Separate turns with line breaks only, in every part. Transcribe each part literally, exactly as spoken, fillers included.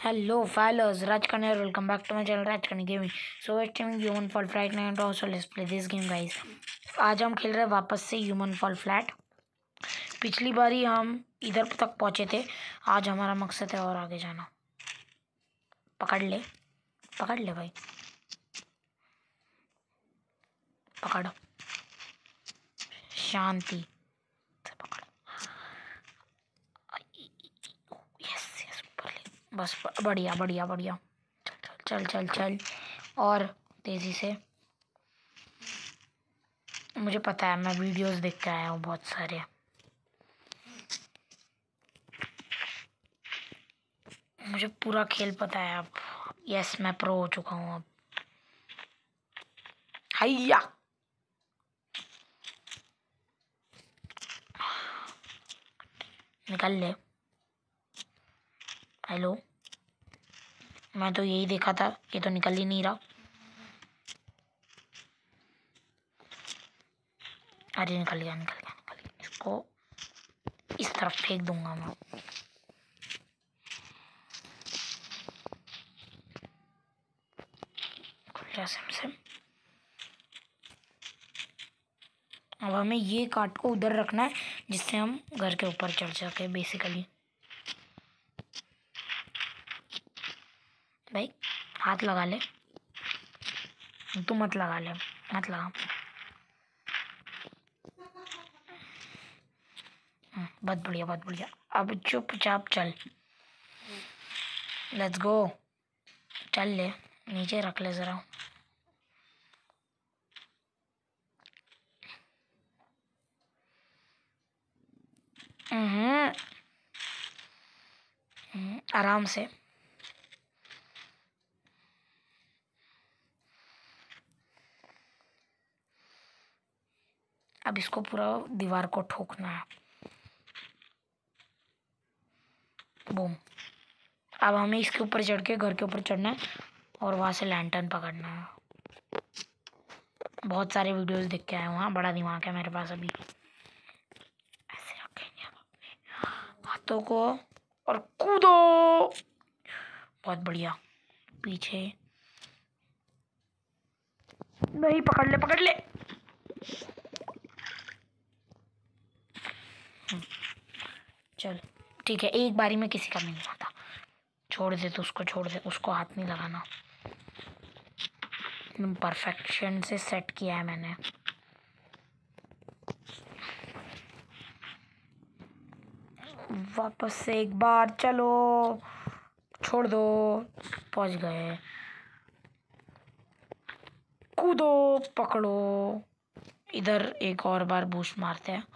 Hello fellas, Rajkan here. Welcome back to my channel Rajkan Gaming. So we're streaming Human Fall Flat now and also let's play this game guys. आज हम खेल रहे हैं वापस से Human Fall Flat. पिछली बारी हम इधर तक पहुंचे थे. आज हमारा मकसद है और आगे जाना. पकड़ ले, पकड़ ले भाई, पकड़. शांति से पकड़. यस यस ऊपर ले. बस बढ़िया बढ़िया बढ़िया. चल चल चल चल और तेजी से. मुझे पता है, मैं वीडियोस देख के आया हूँ बहुत सारे. मुझे पूरा खेल पता है अब. यस मैं प्रो हो चुका हूँ अब. हैया निकल ले. हेलो, मैं तो यही देखा था, ये तो निकल ही नहीं रहा. अरे निकल गया निकल गया निकल गया. इसको इस तरफ फेंक दूंगा मैं. खुल जा सिम सिम. अब हमें ये काट को उधर रखना है जिससे हम घर के ऊपर चढ़ सके बेसिकली. भाई हाथ लगा ले. तू मत लगा ले, मत लगा. बहुत बढ़िया बहुत बढ़िया. अब चुपचाप चल. Let's go. चल ले, नीचे रख ले जरा. हम्म आराम से. अब इसको पूरा दीवार को ठोकना है. बूम. अब हमें इसके ऊपर चढ़ के घर के ऊपर चढ़ना है और वहां से लैंटर्न पकड़ना है. बहुत सारे वीडियोस देख के आए हूँ. हाँ बड़ा दिमाग है मेरे पास अभी. ऐसे रखेंगे अपने हाथों को और कूदो. बहुत बढ़िया. पीछे नहीं, पकड़ ले पकड़ ले. चल ठीक है, एक बारी में किसी का नहीं आता. छोड़ दे तो उसको, छोड़ दे उसको. हाथ नहीं लगाना. परफेक्शन से सेट किया है मैंने. वापस से एक बार चलो. छोड़ दो. पहुंच गए. कूदो, पकड़ो. इधर एक और बार बूस्ट मारते हैं.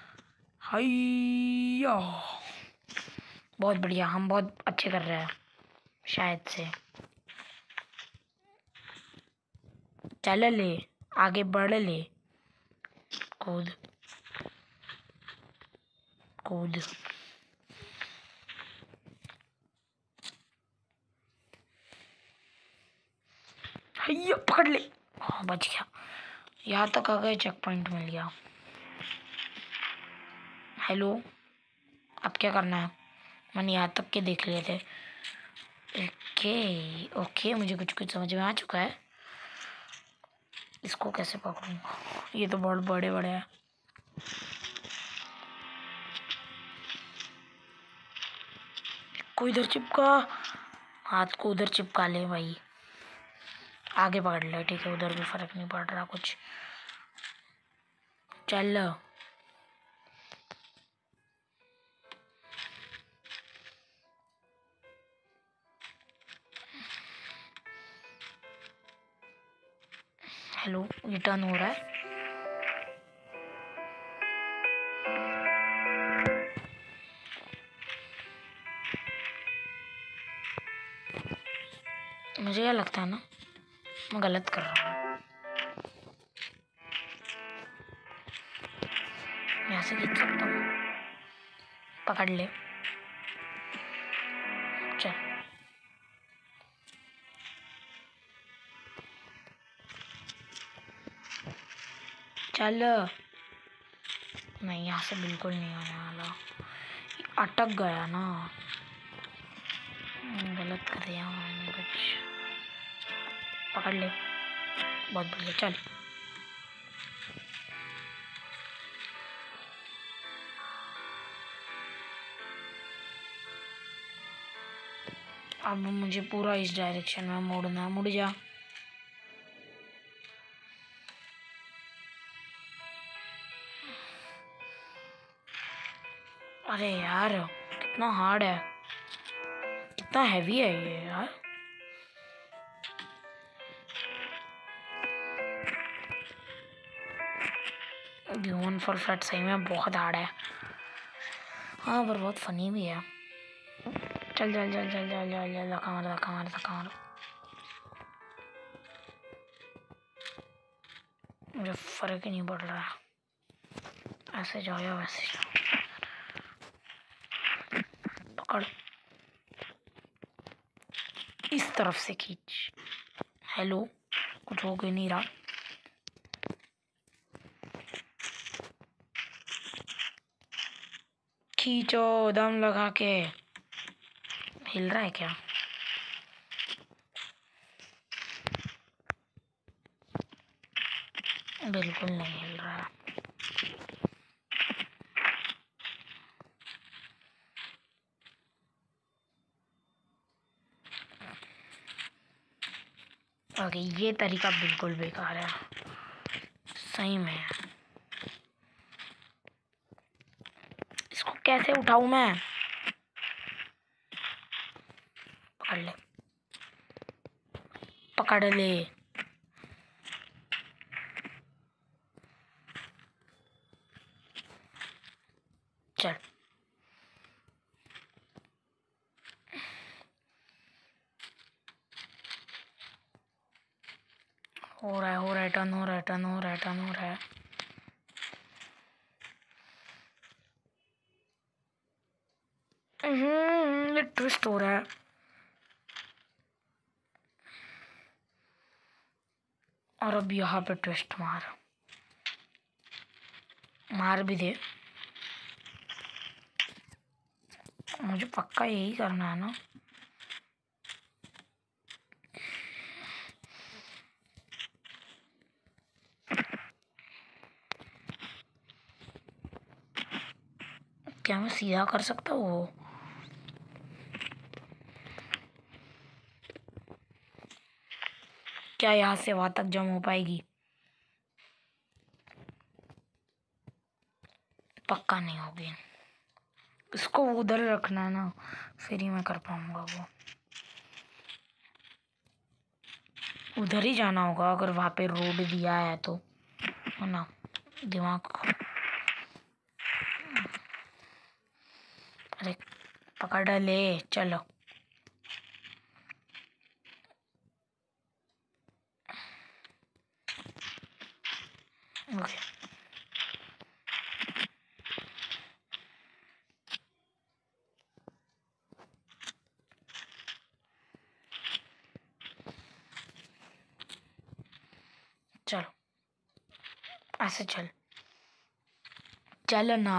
हाइया. बहुत बढ़िया. हम बहुत अच्छे कर रहे हैं शायद से. चल ले, आगे बढ़ ले. कूद कूद. हैया पकड़ ले. हाँ बच गया. यहाँ तक आ गए. चेक पॉइंट मिल गया. हेलो, अब क्या करना है? मैंने यहाँ तक के देख लिए थे. ओके ओके, मुझे कुछ कुछ समझ में आ चुका है. इसको कैसे पकड़ूंगा? ये तो बहुत बड़े बड़े हैं. को इधर चिपका. हाथ को उधर चिपका ले भाई. आगे पकड़ ले. ठीक है, उधर भी फर्क नहीं पड़ रहा कुछ. चल. हेलो, ये टर्न हो रहा है. मुझे क्या लगता है ना, मैं गलत कर रहा हूँ. यहाँ से खींच सकता हूँ. पकड़ ले. चल चल. नहीं, यहाँ से बिल्कुल नहीं आने वाला. अटक गया ना. गलत पकड़ ले। बहुत बढ़िया, चल। अब मुझे पूरा इस डायरेक्शन में मोड़ना। मुड़ जा। अरे यार कितना हार्ड है, कितना हैवी है ये यार। ह्यूमन फॉल फ्लैट सही में बहुत हार्ड है। हाँ पर बहुत फनी भी है। चल चल चल चल चल चल चल धक्का मार धक्का मार धक्का मार। मुझे फर्क ही नहीं पड़ रहा है, ऐसे जाओ या वैसे जाओ। पकड़, इस तरफ से खींच। हेलो, कुछ हो गया नहीं रहा। खींचो दम लगा के। हिल रहा है क्या? बिल्कुल नहीं हिल रहा है। ओके, ये तरीका बिल्कुल बेकार है सही में। इसको कैसे उठाऊं मैं? पकड़ ले, पकड़ ले। चल, हो रहा है हो रहा है टर्न हो रहा है टर्न हो रहा है टर्न हो रहा है। ये ट्विस्ट हो रहा है। और अब यहाँ पे ट्विस्ट मार मार भी दे। मुझे पक्का यही करना है ना। क्या मैं सीधा कर सकता हूँ? क्या यहाँ से वहां तक जम हो पाएगी? पक्का नहीं होगी। इसको उधर रखना है ना, फिर ही मैं कर पाऊंगा। वो उधर ही जाना होगा अगर वहां पे रोड दिया है तो, है ना। दिमाग, अरे पकड़ ले, चलो। ओके, चलो ऐसे चल चल ना।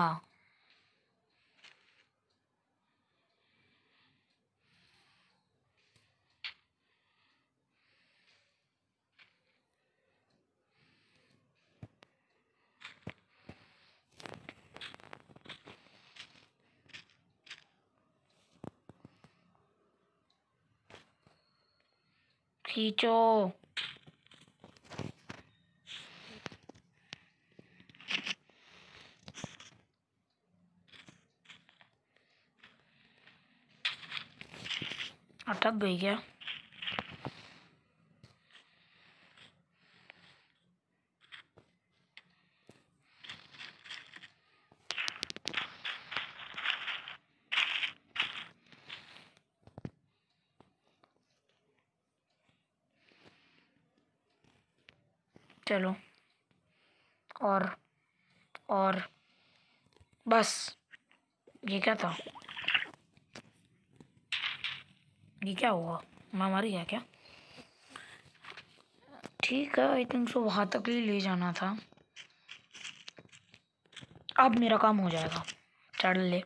खींचो। अटक गई क्या? चलो, और और बस। ये क्या था? ये क्या हुआ? मैं मर गया क्या? ठीक है, आई थिंक सो वहां तक ही ले जाना था। अब मेरा काम हो जाएगा। चढ़ ले।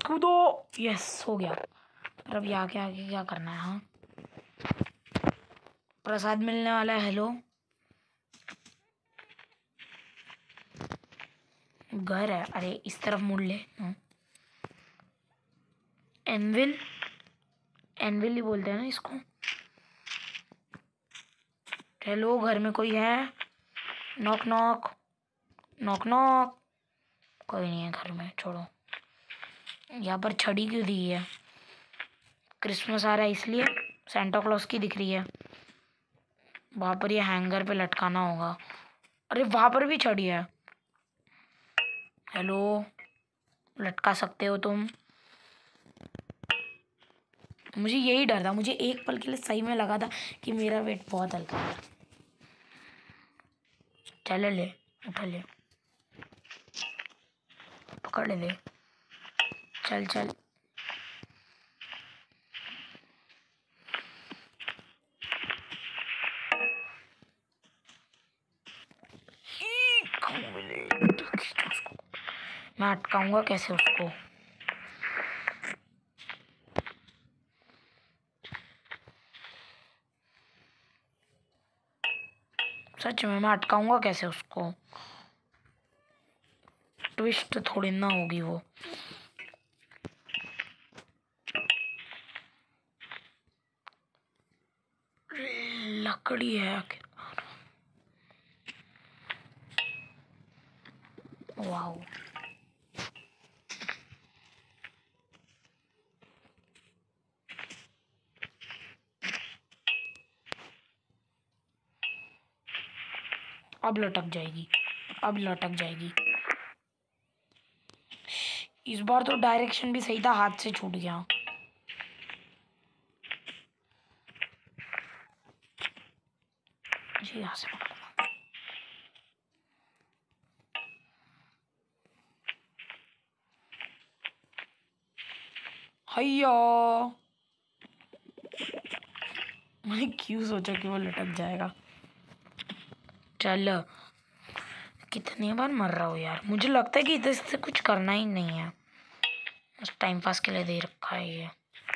कूदो। यस हो गया। पर अब यहाँ के आगे क्या करना है? हाँ प्रसाद मिलने वाला है। हेलो घर है। अरे इस तरफ मुड़ ले। एनविल एनविल ही बोलते हैं ना इसको। हेलो घर में कोई है? Knock knock knock knock. कोई नहीं है घर में, छोड़ो। यहाँ पर छड़ी क्यों दी है? क्रिसमस आ रहा है इसलिए। सेंटा क्लॉज की दिख रही है। वहाँ पर ये हैंगर पे लटकाना होगा। अरे वहाँ पर भी छड़ी है। हेलो लटका सकते हो तुम? मुझे यही डर था। मुझे एक पल के लिए सही में लगा था कि मेरा वेट बहुत हल्का है। चले ले, उठा ले, पकड़ ले, चल चल। मैं अटकाऊंगा कैसे उसको? सच में मैं अटकाऊंगा कैसे उसको? ट्विस्ट थोड़ी ना होगी वो। लकड़ी है आखिर। वाओ अब लटक जाएगी, अब लटक जाएगी। इस बार तो डायरेक्शन भी सही था, हाथ से छूट गया। जी यहाँ से पकड़ना। हैया मैंने क्यों सोचा कि वो लटक जाएगा। चल कितनी बार मर रहा हूँ यार। मुझे लगता है कि इधर से कुछ करना ही नहीं है, बस टाइम पास के लिए दे रखा है ये।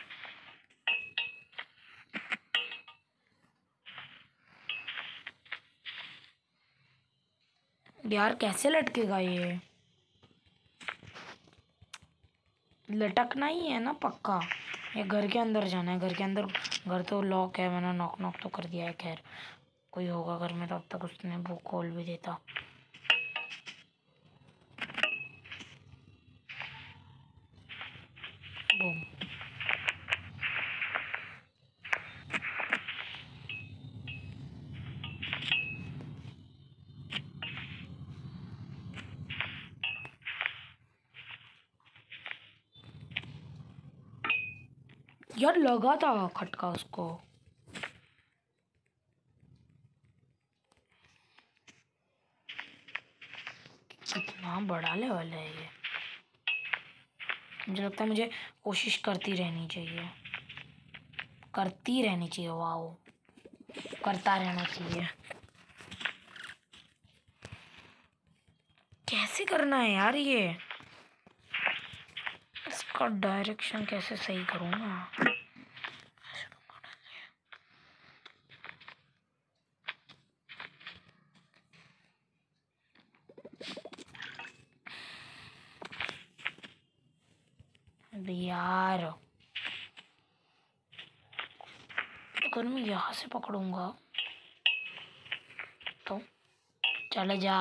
यार कैसे लटकेगा ये? लटकना ही है ना पक्का। ये घर के अंदर जाना है। घर के अंदर, घर तो लॉक है। मैंने नॉक नॉक तो कर दिया है। खैर कोई होगा घर में, तब तक उसने वो खोल भी देता। बूम। यार लगा था खटका उसको। कितना बड़ा लेवल है ये। मुझे लगता है मुझे कोशिश करती रहनी चाहिए, करती रहनी चाहिए। वाओ करता रहना चाहिए। कैसे करना है यार ये? इसका डायरेक्शन कैसे सही करूँगा? यार अगर मैं यहाँ से पकड़ूंगा तो चले जा।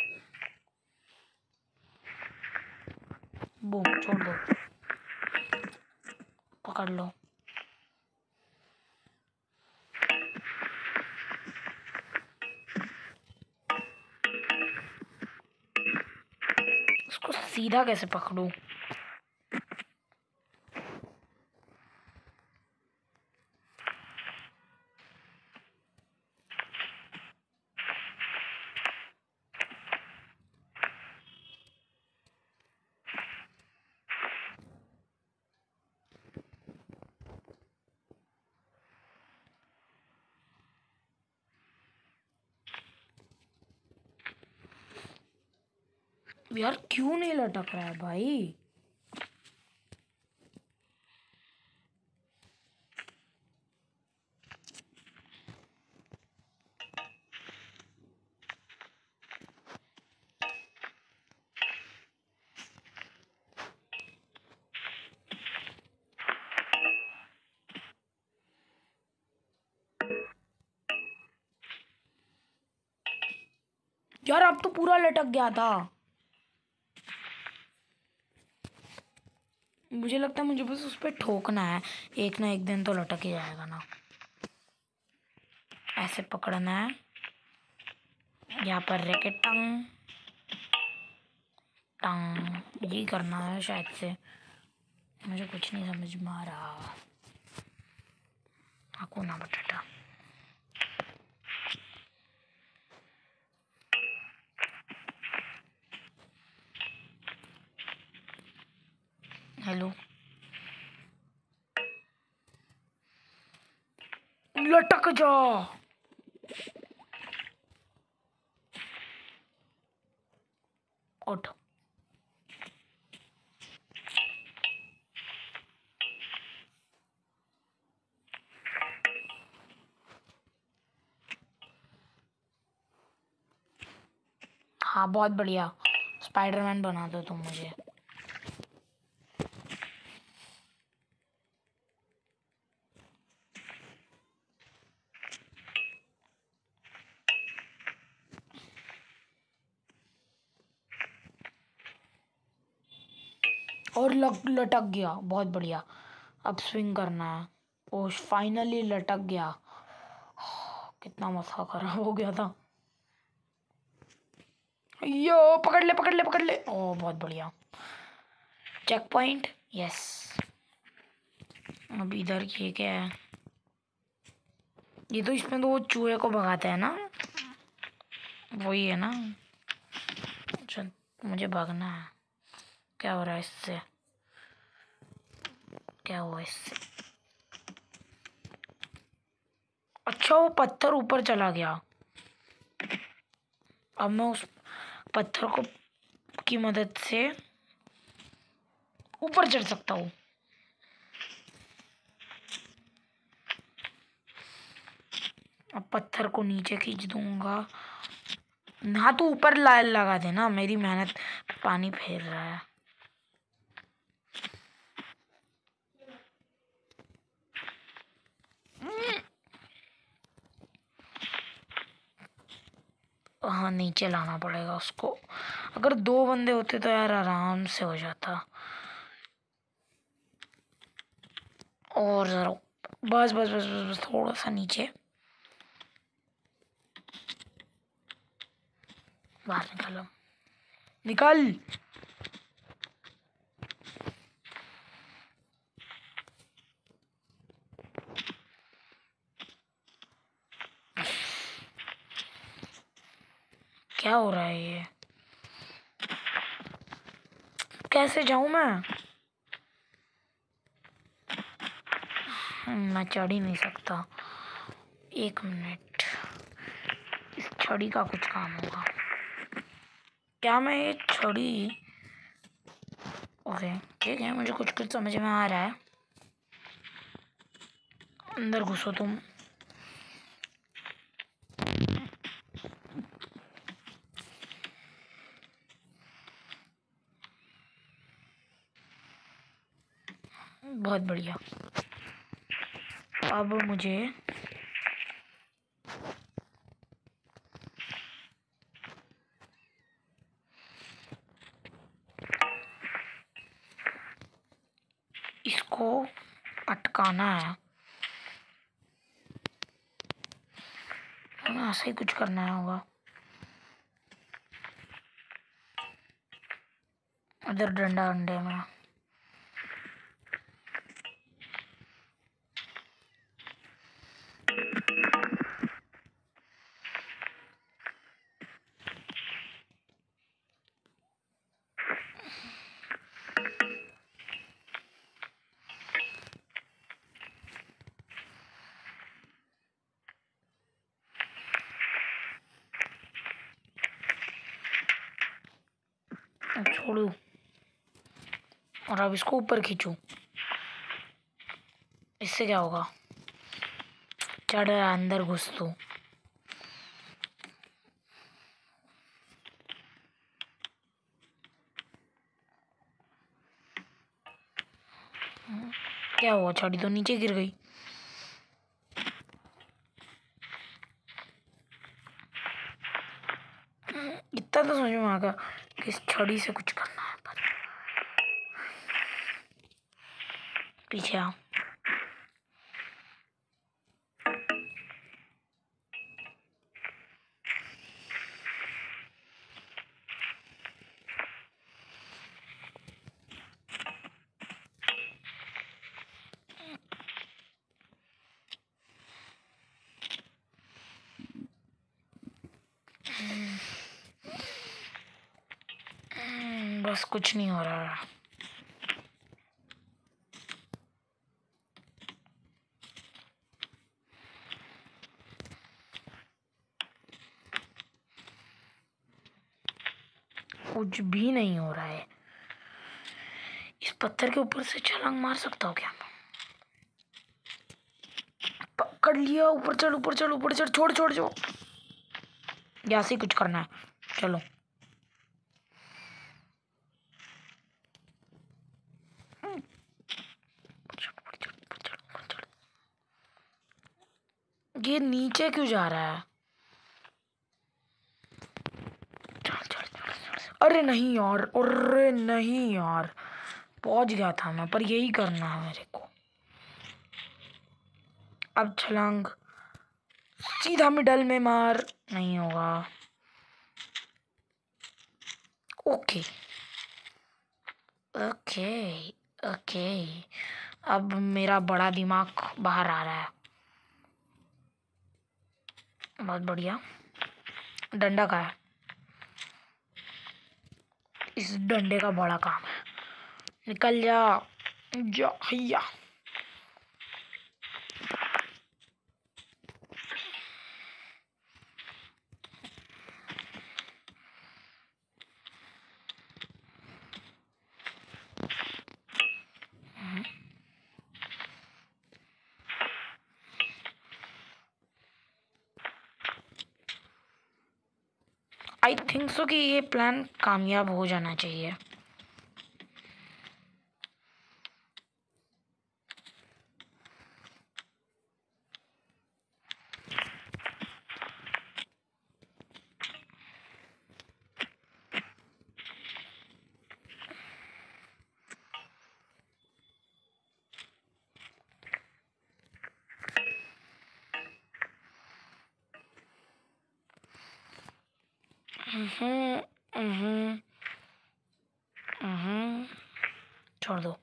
बूम छोड़ दो, पकड़ लो। इसको सीधा कैसे पकड़ूं? यार क्यों नहीं लटक रहा है भाई? यार अब तो पूरा लटक गया था। मुझे लगता है मुझे बस उस पर ठोकना है, एक ना एक दिन तो लटक ही जाएगा ना। ऐसे पकड़ना है, यहाँ पर रखे टंग टंग, यही करना है शायद से। मुझे कुछ नहीं समझ में आ रहा। हाकुना बटाटा। हेलो, लटक जा। उठ। हाँ बहुत बढ़िया, स्पाइडरमैन बना दो तुम मुझे। और लग लटक गया, बहुत बढ़िया। अब स्विंग करना है। ओ फाइनली लटक गया। कितना मसा खराब हो गया था। यो पकड़ ले पकड़ ले पकड़ ले। ओ बहुत बढ़िया, चेक पॉइंट। यस। अब इधर ये क्या है? ये तो इसमें तो वो चूहे को भगाते हैं ना, वही है ना। चल मुझे भागना है। क्या हो रहा है इससे? क्या हुआ इससे? अच्छा वो पत्थर ऊपर चला गया। अब मैं उस पत्थर को की मदद से ऊपर चढ़ सकता हूँ। अब पत्थर को नीचे खींच दूंगा। हाँ तो ऊपर ला लगा देना, मेरी मेहनत पानी फेर रहा है। हाँ नीचे लाना पड़ेगा उसको। अगर दो बंदे होते तो यार आराम से हो जाता। और जरा बस बस बस बस, बस थोड़ा सा नीचे। बाहर निकालो, निकल। क्या हो रहा है ये? कैसे जाऊं मैं? मैं चढ़ ही नहीं सकता। एक मिनट, इस छड़ी का कुछ काम होगा क्या? मैं ये छड़ी, ओके ठीक है, मुझे कुछ कुछ समझ में आ रहा है। अंदर घुसो तुम। बहुत बढ़िया। अब मुझे इसको अटकाना है। ऐसे ही कुछ करना है होगा। उधर डंडा अंडे में। छोड़ू और अब इसको ऊपर खींचू। इससे क्या होगा? चढ़ अंदर घुस तू। क्या हुआ? छड़ी तो नीचे गिर गई। समझ में आ गया कि इस छड़ी से कुछ करना है। पर पीछे आओ। बस कुछ नहीं हो रहा है। कुछ भी नहीं हो रहा है। इस पत्थर के ऊपर से छलांग मार सकता हूँ क्या? पकड़ लिया। ऊपर चढ़ ऊपर चढ़ ऊपर चढ़। छोड़ छोड़ छोड़। यहाँ से कुछ करना है। चलो ये नीचे क्यों जा रहा है? चल चल चल। अरे नहीं यार, अरे नहीं यार, पहुंच गया था मैं, पर यही करना है मेरे को। अब छलांग सीधा मिडल में मार। नहीं होगा। Okay okay okay. अब मेरा बड़ा दिमाग बाहर आ रहा है। बहुत बढ़िया। डंडा का है, इस डंडे का बड़ा काम है। निकल जा जा हैया। आई थिंक सो कि ये प्लान कामयाब हो जाना चाहिए। हम्म हम्म हम्म छोड़ दो।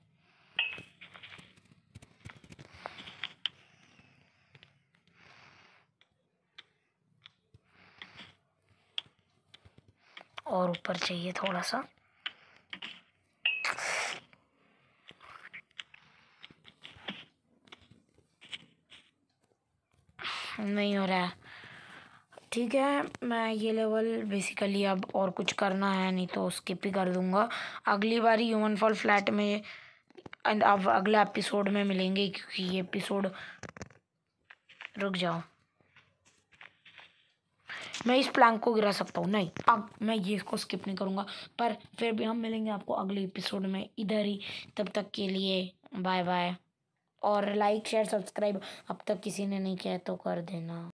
और ऊपर चाहिए थोड़ा सा। नहीं हो रहा है। ठीक है, मैं ये लेवल बेसिकली अब और कुछ करना है नहीं तो स्किप ही कर दूंगा। अगली बारी ह्यूमन फॉल फ्लैट में एंड अब अगला एपिसोड में मिलेंगे, क्योंकि ये एपिसोड, रुक जाओ, मैं इस प्लैंक को गिरा सकता हूँ। नहीं, अब मैं ये इसको स्किप नहीं करूँगा। पर फिर भी हम मिलेंगे आपको अगले एपिसोड में इधर ही। तब तक के लिए बाय बाय। और लाइक शेयर सब्सक्राइब अब तक किसी ने नहीं किया तो कर देना।